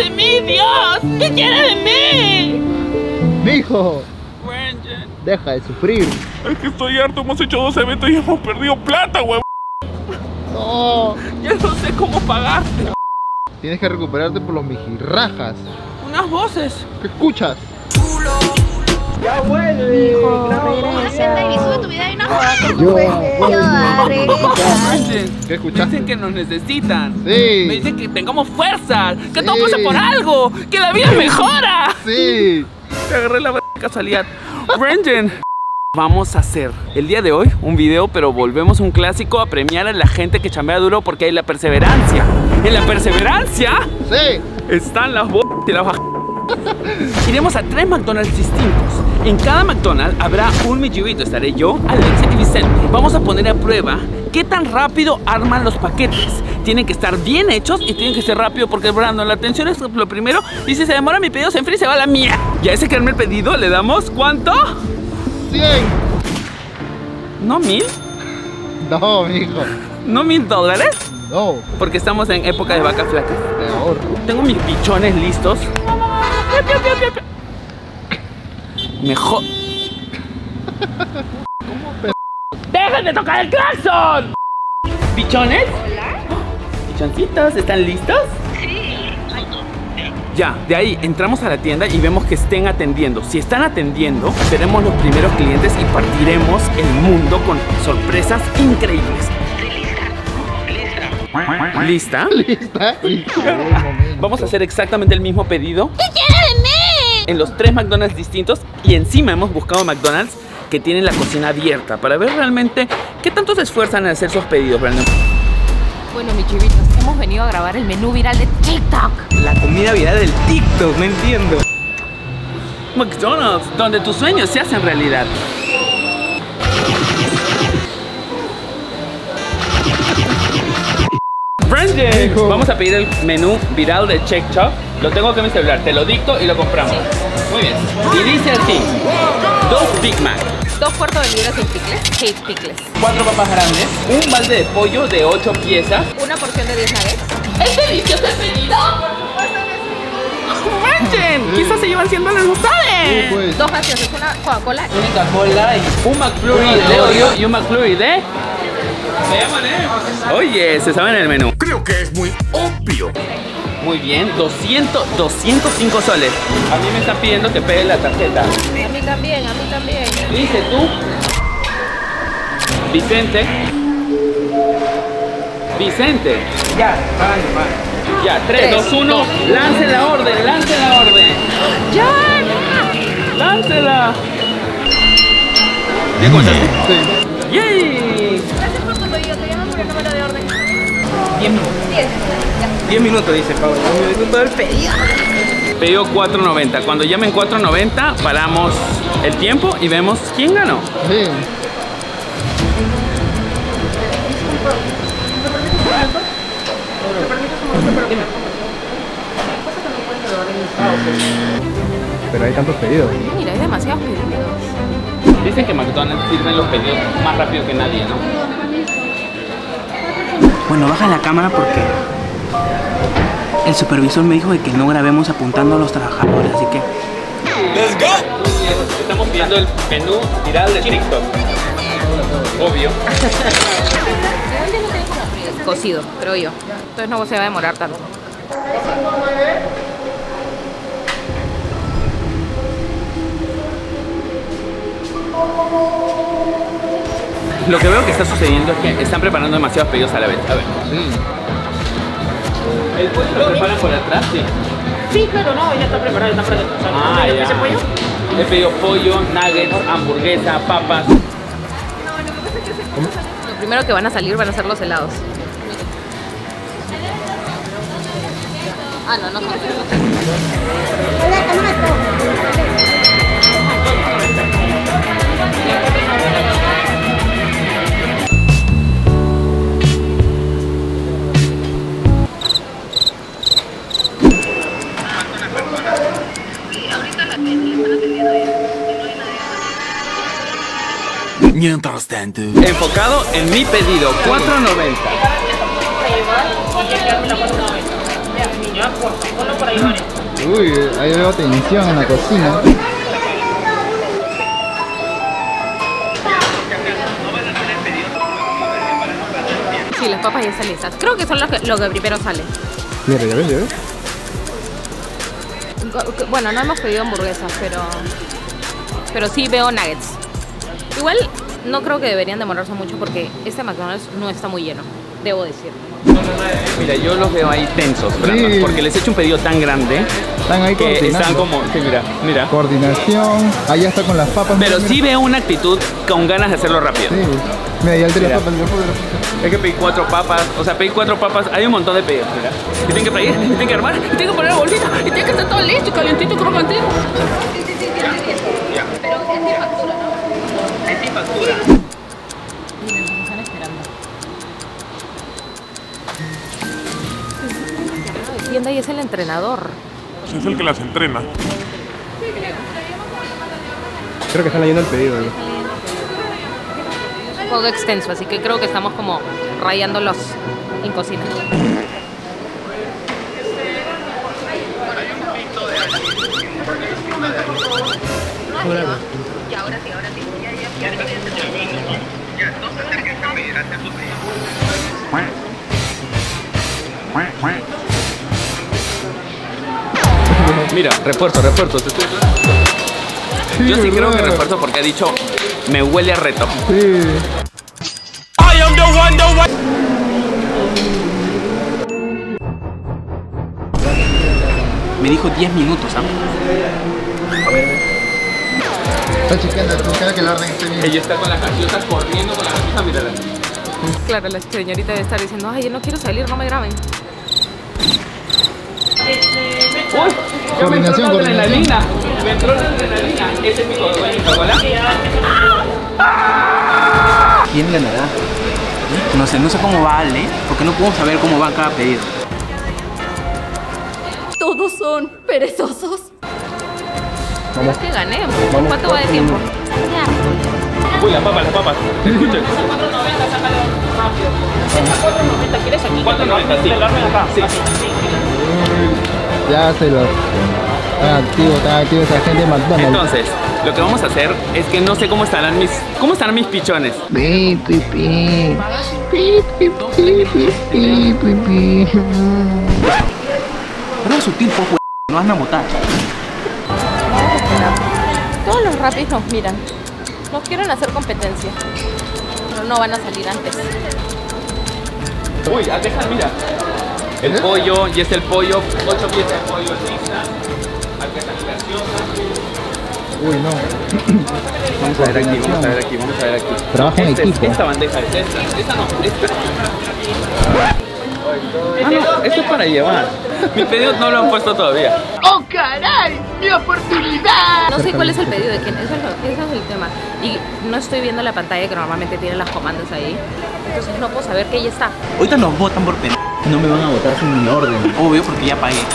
de mí, Dios? ¿Qué quiere de mí? Mijo, Brendan. deja de sufrir. Es que estoy harto, hemos hecho 2 eventos y hemos perdido plata, huevón. No. Ya no sé cómo pagarte. Tienes que recuperarte por los mijirrajas. Unas voces. ¿Qué escuchas? Ya vuelve. Hijo, regresa. Y sube tu video y no. ¿Qué escuchaste? Dicen que nos necesitan. Sí. Me dicen que tengamos fuerzas, que Sí. todo pasa por algo, que la vida mejora. Sí. Te agarré la casualidad. Brendan. Vamos a hacer el día de hoy un video, pero volvemos a un clásico, a premiar a la gente que chambea duro porque hay la perseverancia. En la perseverancia Sí. están las y las bajas. Iremos a 3 McDonald's distintos. En cada McDonald's habrá un millivito. Estaré yo, Alexia y Vicente. Vamos a poner a prueba qué tan rápido arman los paquetes. Tienen que estar bien hechos y tienen que ser rápido porque, Brandon, la atención es lo primero. Y si se demora mi pedido, se enfría y se va a la mía. Y a ese que arme el pedido le damos, ¿cuánto? 100. ¿No 1000? No, mijo. ¿No $1000? No. Porque estamos en época de vacas flacas. Peor. Tengo mis pichones listos. Mejor. ¡Dejen de tocar el claxon! ¿Pichones? ¿Pichoncitos? ¿Están listos? Sí. Ya, de ahí entramos a la tienda y vemos que estén atendiendo. Si están atendiendo, seremos los primeros clientes y partiremos el mundo con sorpresas increíbles. ¿Lista? ¿Lista? Vamos a hacer exactamente el mismo pedido. ¿Qué quiere de mí? En los 3 McDonald's distintos y encima hemos buscado McDonald's que tienen la cocina abierta para ver realmente qué tanto se esfuerzan en hacer sus pedidos, Brandon. Bueno, mis chivitos, hemos venido a grabar el menú viral de TikTok. La comida viral del TikTok, no entiendo. McDonald's, donde tus sueños se hacen realidad. Brandon, vamos a pedir el menú viral de TikTok. Lo tengo aquí en mi celular, te lo dicto y lo compramos. Muy bien. Y dice así: 2 Big Mac, 2 cuartos de libra sin picles, hate picles. 4 papas grandes, un balde de pollo de 8 piezas. Una porción de 10 nuggets. ¿Es delicioso el pedido? Brandon, quizás se llevan $100, ¿no Sí, sabes? pues. 2 gaseosas, una Coca-Cola. Una Coca-Cola y un McFlurry de Oreo y un McFlurry de... Oye, se saben el menú. Creo que es muy obvio. Muy bien, 205 soles. A mí me están pidiendo que pegue la tarjeta. A mí también, a mí también. Dice tú, Vicente. Vicente. Ya, vale. Ya, 3, 2, 1. Lance la orden, lance la orden. ¡Ya! ¡Láncela! ¿Ya comenzaste? Sí. ¡Yay! Gracias por tu pedido, te llamo por el número de orden. 10 minutos. 10 minutos, dice Pablo. 10 minutos del pedido. Pedido 4.90. Cuando llamen 4.90, paramos el tiempo y vemos quién ganó. Sí. Pero hay tantos pedidos. Mira, hay demasiados pedidos. Dicen que McDonald's sirven los pedidos más rápido que nadie, ¿no? Bueno, baja la cámara porque el supervisor me dijo de que no grabemos apuntando a los trabajadores, así que... Let's go. Estamos viendo el menú viral de TikTok. Obvio. Cocido, creo yo. Entonces no se va a demorar tanto. Lo que veo que está sucediendo es que están preparando demasiados pedidos a la vez. A ver. Sí. ¿El pollo lo preparan por atrás? Sí. Sí, claro, no, ya está preparado, está preparado. Ah, ya. ¿Ese pollo? He pedido pollo, nuggets, hamburguesa, papas. Lo primero que van a salir van a ser los helados. Ah, no, no son. Mientras tanto. Enfocado en mi pedido, 4.90. por ahí, Vane. Uy, ahí veo tensión en la cocina. Sí, las papas ya están listas. Creo que son lo que primero sale. Mira, ya ves, ya ves. Bueno, no hemos pedido hamburguesas, pero sí veo nuggets. Igual no creo que deberían demorarse mucho porque este McDonald's no está muy lleno, debo decir. Mira, yo los veo ahí tensos, Brandon, Sí. porque les he hecho un pedido tan grande Están ahí que coordinando. están como, sí, mira. Coordinación. Allá está con las papas. Pero mira, sí mira. veo una actitud con ganas de hacerlo rápido. Sí. Mira, ya el de las Mira. papas, el de las papas. Es que pedí 4 papas, o sea, pedí 4 papas, hay un montón de pedidos, mira. Y tienen que freír, y tienen que armar, y tienen que poner la bolsita, y tiene que estar todo listo, calientito y crocantito. Pero es de factura, ¿no? Es sin factura. Miren, nos están esperando. La tienda y es el entrenador. Es el que las entrena. Creo que están leyendo el pedido. Es un juego extenso, así que creo que estamos como rayándolos en cocina. Mira, refuerzo, te estoy... Yo sí creo que ¿verdad? refuerzo porque ha dicho, me huele a reto. Sí. I am the one. Me dijo 10 minutos, ¿ah? Está chequeando, chequeando que el orden esté bien. Ella está con la gaseosa corriendo con la gaseosa, mírala. Claro, la señorita debe estar diciendo, ay, yo no quiero salir, no me graben. ¡Uy! Ya me entró Coordinación, la adrenalina. Me entró la adrenalina. Ese es mi Coca-Cola. ¿Quién ganará? No sé cómo va Ale, porque no podemos saber cómo va cada pedido. Todos son perezosos. Es que gané. ¿Cuánto va de tiempo? Uy, las papas. Escuchen. 4.90, sácalo rápido. Está 4.90, ¿quieres aquí? 4.90, sí. Te lo armen acá. Sí. Ya se lo. Está activo esa gente de McDonald's. Entonces, lo que vamos a hacer es que no sé cómo estarán mis pichones. Pi, pi, pi. Pi, pi, pi, pi, pi, pi, pi. Pero es sutil, pues, no van a botar. Todos los rapis nos miran. Nos quieren hacer competencia. Pero no van a salir antes. Uy, deja, mira. El pollo, y es el pollo, 8 piezas de pollo extra. Acá está la gaseosa. Uy, no. Vamos a ver aquí. Trabajo en equipo. Esta bandeja es esta no, esta. Ah, no, esto es para llevar. Mi pedido no lo han puesto todavía. No sé cuál es el pedido de quién, eso es el tema. Y no estoy viendo la pantalla que normalmente tiene las comandas ahí. Entonces no puedo saber que ella está. Ahorita nos votan por pendejo. No me van a votar sin mi orden. Obvio, porque ya pagué.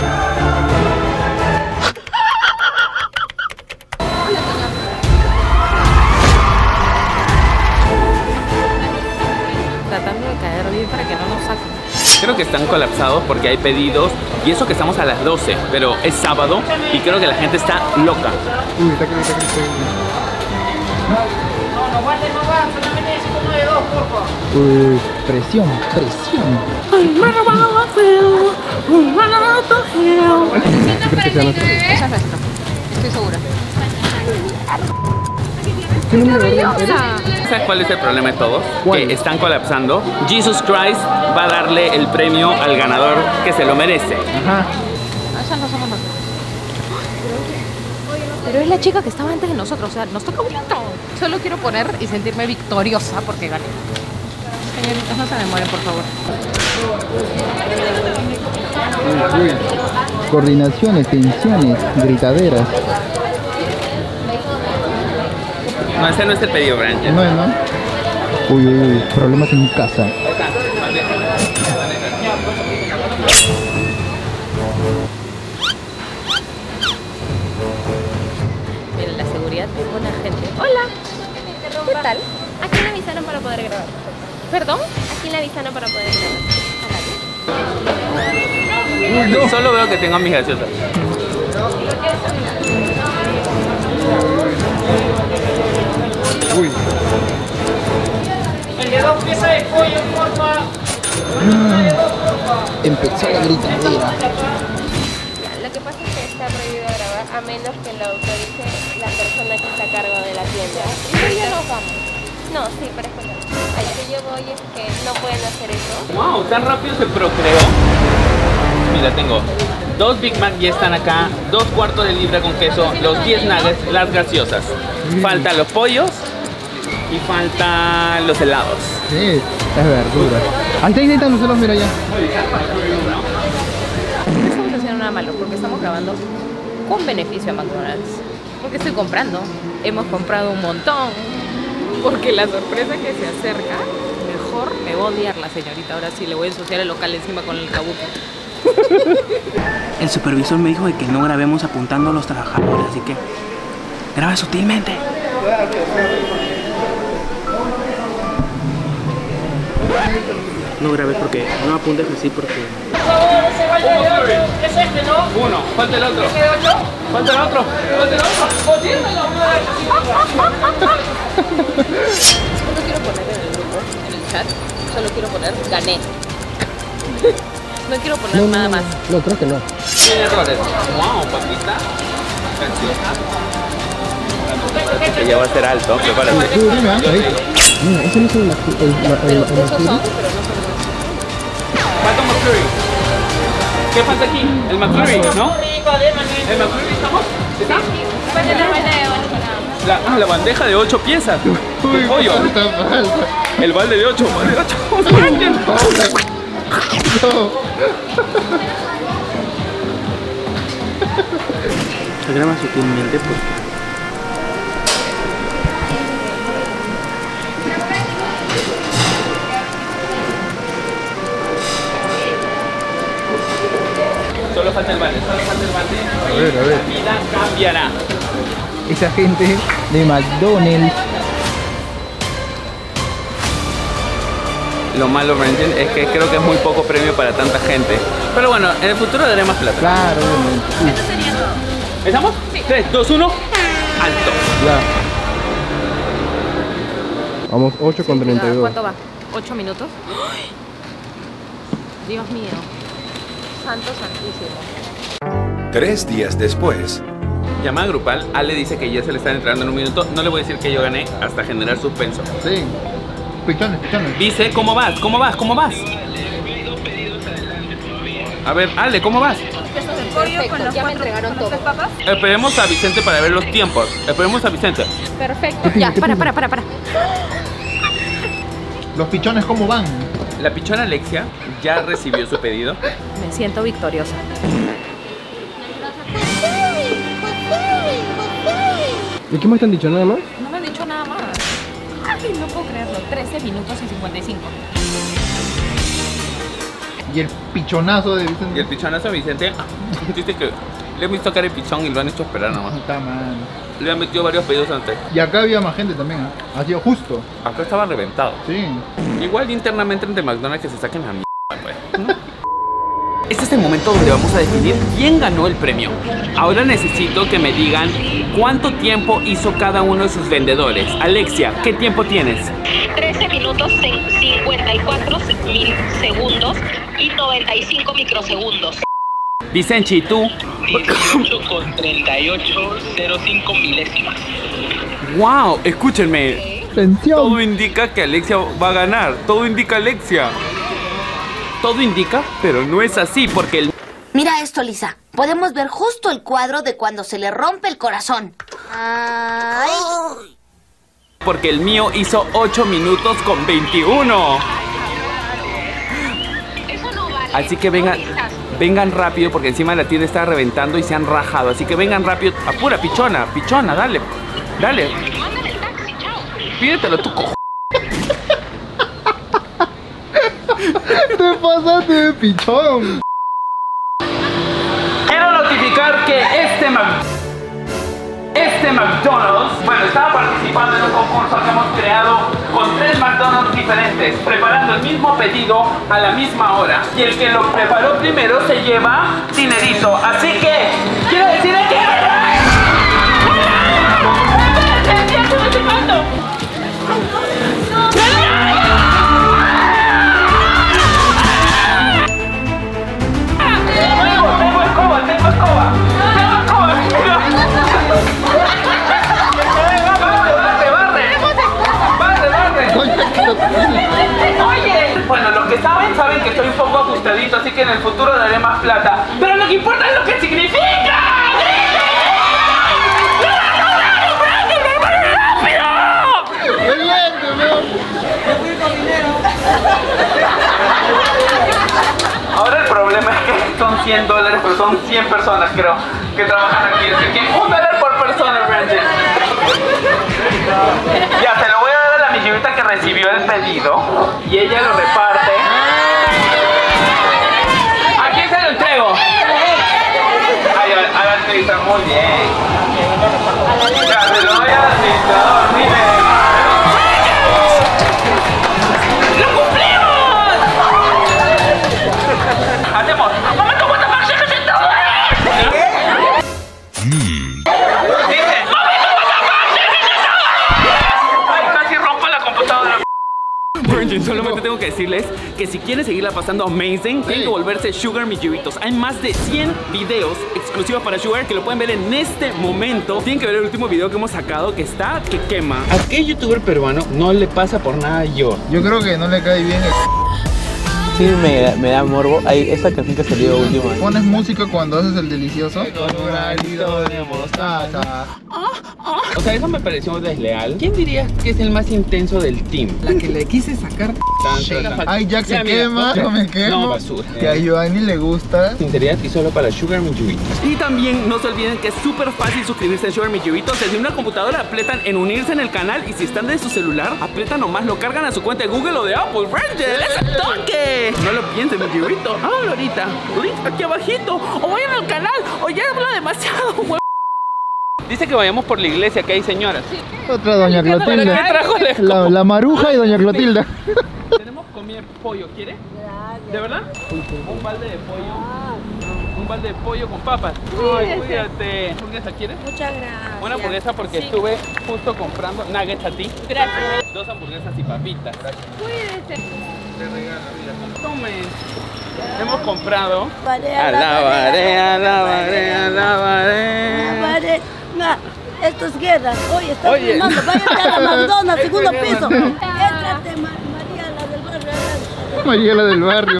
Tratando de caer bien para que no nos saquen. Creo que están colapsados porque hay pedidos. Y eso que estamos a las 12, pero es sábado y creo que la gente está loca. Uy, está aquí. No va, solamente es uno de 2, por favor. Uy, presión. ¿Tú crees que sea nuestro? Esa es nuestra, estoy segura. ¿Qué número de orden eres? ¿Sabes cuál es el problema de todos? ¿Cuál? Que están colapsando. Jesus Christ va a darle el premio al ganador que se lo merece. Ajá. Esas no somos nosotros. Pero es la chica que estaba antes de nosotros, o sea, nos toca ahorita. Solo quiero poner y sentirme victoriosa porque gané. Señoritas, no se demoren, por favor. Uy. Coordinaciones, tensiones, gritaderas. No, ese no es el pedido, Brian. No, ¿no? Uy, problemas en casa. Miren, la seguridad es buena gente. Hola. ¿Qué tal? Aquí le avisaron para poder grabar. ¿Perdón? Aquí le avisaron para poder grabar. Uy, no. Solo veo que tengo mis gaseosas. Uy. El de 2 piezas de pollo, porfa. Empezó la gritadera. Lo que pasa es que está prohibido grabar a menos que lo autorice la persona que está a cargo de la tienda. Pero ya nos vamos. No, sí, pero escucha. Al que yo voy es que no pueden hacer eso. Wow, tan rápido se procreó. Mira, tengo 2 Big Mac ya están acá, 2 cuartos de libra con queso, los 10 nuggets, las gaseosas. Faltan los pollos y faltan los helados. Sí, es verdura. Ahí está intentándoselo, mira ya. No estamos haciendo nada malo porque estamos grabando con beneficio a McDonald's. Porque estoy comprando. Hemos comprado un montón. Porque la sorpresa que se acerca, mejor me va a odiar la señorita. Ahora sí le voy a ensuciar el local encima con el kabuki. El supervisor me dijo de que no grabemos apuntando a los trabajadores, así que graba sutilmente. No grabes porque no apuntes así porque... Por favor, ese baile de 8. Es este, ¿no? Uno, falta el otro. ¿Este de 8? Falta el otro. ¿Falta el otro? ¿O tiene la uno de 8? No quiero poner en el grupo, en el chat, solo quiero poner gané. No quiero poner nada más. No, creo que no. Sin errores. Wow, papita. Gaseosa. Ya va a ser alto, prepárate. Tú dime, ahí. Mira, ese no es el Pero esos son, pero no son. Falta McFlurry. ¿Qué falta aquí? El McFlurry, ¿no? ¿El McFlurry estamos? ¿Está? Falta la vaina de 8. La bandeja de 8 piezas. Uy, pollo. falta. El balde de 8. Balde de 8. No. Graba sutilmente porque... Solo falta el balde, solo falta el balde. A ver. La vida cambiará. Esa gente de McDonald's. Lo malo, Brandon, es que creo que es muy poco premio para tanta gente. Pero bueno, en el futuro daré más plata. Claro, obviamente. ¿Estamos? Sí. 3, 2, 1. Alto. Ya. Vamos 8 con 32. ¿Cuánto va? ¿8 minutos? ¡Ay! Dios mío. Santo santísimo. 3 días después. Llamada grupal, Ale dice que ya se le están entregando en un minuto. No le voy a decir que yo gané hasta generar suspenso. Sí. Pichones. Dice, ¿cómo vas? ¿Cómo vas? A ver, Ale, ¿cómo vas? Perfecto, ya me entregaron todo. Esperemos a Vicente para ver los tiempos. Esperemos a Vicente. Perfecto. Ya, para. Los pichones, ¿cómo van? La pichona Alexia ya recibió su pedido. Me siento victoriosa. ¿Y qué más te han dicho? ¿Nada más? No me han dicho nada más. Ay, no puedo creerlo. 13 minutos y 55. Y el pichonazo de Vicente. Y el pichonazo de Vicente dice que le han visto cara el pichón y lo han hecho esperar nomás. Está mal. Le han metido varios pedidos antes. Y acá había más gente también, ¿eh? Ha sido justo. Acá estaba reventado. Sí. Igual internamente entre McDonald's que se saquen la mierda, pues, ¿no? Este es el momento donde vamos a definir quién ganó el premio. Ahora necesito que me digan cuánto tiempo hizo cada uno de sus vendedores. Alexia, ¿qué tiempo tienes? 13 minutos 54 segundos y 95 microsegundos. Vicente, ¿y tú? 18 con 38.05 milésimas. ¡Wow! Escúchenme. Atención. Todo indica que Alexia va a ganar. Todo indica Alexia. Todo indica, pero no es así porque el... Mira esto, Lisa. Podemos ver justo el cuadro de cuando se le rompe el corazón. Ay. Porque el mío hizo 8 minutos con 21. Así que vengan rápido porque encima la tienda está reventando y se han rajado. Así que vengan rápido. Apura, pichona, dale. Pídetelo tú, cojo. Te pasaste de pichón. Quiero notificar que este McDonald's, bueno, estaba participando en un concurso que hemos creado con 3 McDonald's diferentes, preparando el mismo pedido a la misma hora. Y el que lo preparó primero se lleva dinerito. Así que, quiero decir que... Oye, bueno, los que saben que estoy un poco ajustadito, así que en el futuro daré más plata. Pero lo que importa es lo que significa. Ahora el problema es que son $100, pero son 100 personas, creo, que trabajan aquí. Así que $1 por persona, Brandon. Ya, se lo voy a dar a la millonita que recibió el pedido y ella lo reparte. ¿A quién se lo entrego? A la administrador, muy bien. Ya, se lo doy al administrador, mire. ¡Lo cumplimos! Hacemos. ¡Momento, what the fuck, shit, shit, shit! Solamente tengo que decirles que si quieren seguirla pasando amazing, tienen que volverse Sugar Milluitos. Hay más de 100 videos exclusivos para Sugar que lo pueden ver en este momento. Tienen que ver el último video que hemos sacado que está que quema. ¿A qué youtuber peruano no le pasa por nada yo? Yo creo que no le cae bien el... Sí, me da morbo. Hay esa canción que salió última. ¿Pones música cuando haces el delicioso? Con un granito de mostaza. O sea, eso me pareció desleal. ¿Quién diría que es el más intenso del team? La que le quise sacar. Ay, Jack se quema, yo me quemo. No, basura. Que a Giovanni le gusta. Sinceridad y solo para Sugar Milluitos. Y también no se olviden que es súper fácil suscribirse a Sugar Milluitos. Desde una computadora apretan en unirse en el canal y si están de su celular, apretan nomás, lo cargan a su cuenta de Google o de Apple. ¡Rangel! ¡Ese toque! No lo piensen, Milluito. Háganlo ahorita. Link aquí abajito. O vayan al canal. O ya habla demasiado, huevo. Dice que vayamos por la iglesia, que hay señoras. Sí. Otra doña Clotilde. ¿Qué trajo la maruja y doña Clotilde. Tenemos comida pollo, ¿quiere? ¿De verdad? Un balde de pollo. Un balde de pollo con papas. Ay, cuídate. ¿Hamburguesa quieres? Muchas gracias. Una hamburguesa porque estuve justo comprando nuggets a ti. Gracias. 2 hamburguesas y papitas. Cuídese. Te regalo, mira. Tomen. Hemos comprado. Alabaré. Esto es guerra. Oye, está filmando. Váyate a la McDonald's, segundo piso. Éntrate, María, la del barrio. María, la del barrio.